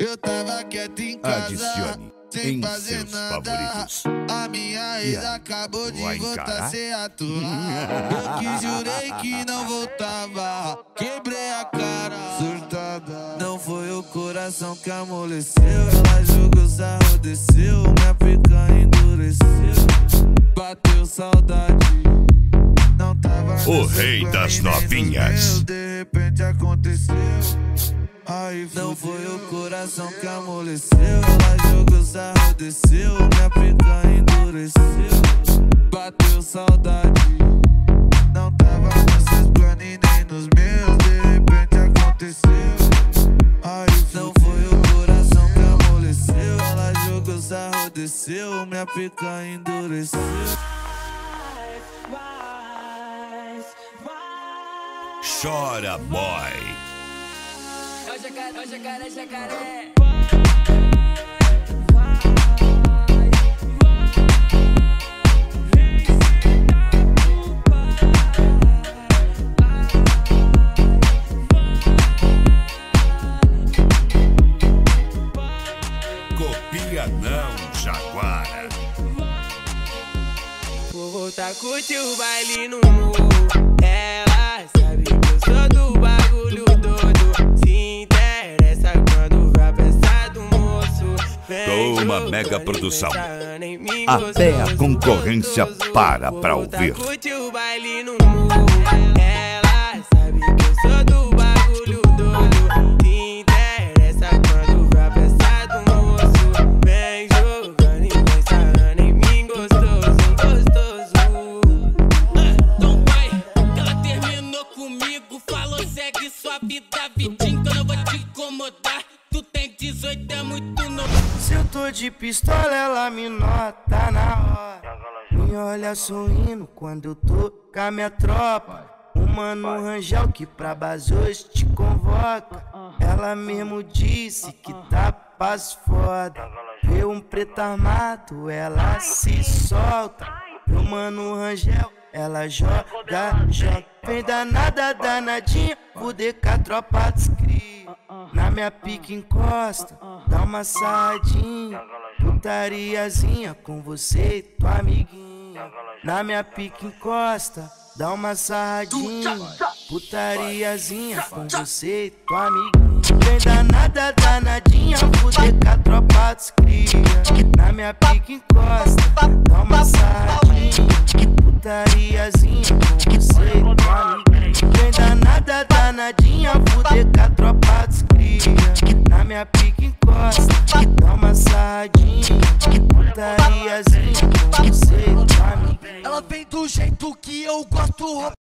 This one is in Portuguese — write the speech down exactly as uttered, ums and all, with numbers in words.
Eu tava quieto em casa, adicione sem em fazer seus nada. favoritos. A minha ex acabou de Vai voltar encarar? a ser atuar. Eu que jurei que não voltava, quebrei a cara, surtada. Não foi o coração que amoleceu, ela jogou sarro, desceu, minha pica endureceu, bateu saudade. Não tava O rei das novinhas. De repente aconteceu. Aí não foi o coração que amoleceu, ela jogou sarro, desceu, minha pica endureceu, bateu saudade. Não tava nos seus planos e nem nos meus, de repente aconteceu. Aí não foi o coração que amoleceu, ela jogou sarro, desceu, minha pica endureceu. Chora, boy. É o jacaré, é o jacaré, é jacaré. Copia não, Jaguara. Vou voltar a curtir o baile no morro. Ela sabe que eu sou do bagulho todo. Se interessa quando vai pensar do moço. Toma mega produção. Até a concorrência para pra ouvir. Vou voltar a curtir o baile no morro. Ela sabe que eu sou do bagulho todo. Se interessa quando vai pensar do moço. Vem jogando e vem sarrando em mim, gostoso, gostoso. Então vai, que ela terminou comigo. Falou, segue sua vida, Vitinho, que eu não vou te incomodar. Tu tem dezoito, é muito novo. Se eu tô de pistola, ela me nota na hora. Me olha sorrindo quando eu tô com a minha tropa. O mano Rangel que pra base hoje te convoca. Ela mesmo disse que tá paz foda. Vê um preto armado, ela se solta. Meu mano Rangel, ela joga, joga. Vem danada, danadinha, o D K tropa descria. Na minha pica encosta, dá uma sarradinha. Putariazinha com você e tua amiguinha. Na minha pica encosta, dá uma sarradinha. Putariazinha com você e tua amiguinha. Vem danada, danadinha, o D K tropa descria. Na minha pica encosta, dá uma sarradinha. Putariazinha com você e tua amiguinha. Vem danada, danadinha, o D K tropa descria. Na minha pica encosta, dá uma sarradinha. Putariazinha com você e tua amiguinha. Ela vem do jeito que eu gosto.